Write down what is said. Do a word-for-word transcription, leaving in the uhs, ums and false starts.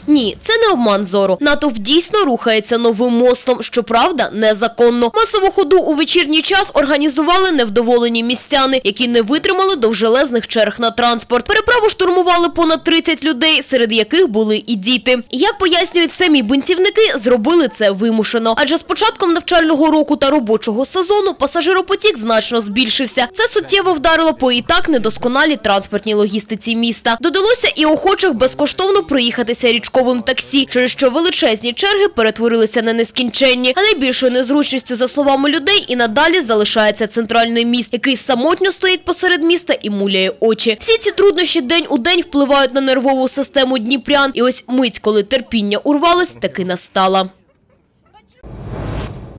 Ні, це не обман зору. Натовп дійсно рухається новим мостом, щоправда, незаконно. Масову ходу у вечірній час організували невдоволені містяни, які не витримали довжелезних черг на транспорт. Переправу штурмували понад тридцять людей, серед яких були і діти. Як пояснюють самі бунтівники, зробили це вимушено. Адже з початком навчального року та робочого сезону пасажиропотік значно збільшився. Це суттєво вдарило по і так недосконалій транспортній логістиці міста. Додалося і охочих безкоштовно проїхатися річковим таксі, через що величезні черги перетворилися на нескінченні. А найбільшою незручністю, за словами людей, і надалі залишається центральний міст, який самотньо стоїть посеред міста і муляє очі. Всі ці труднощі день у день впливають на нервову систему дніпрян. І ось мить, коли терпіння урвалось, таки настала.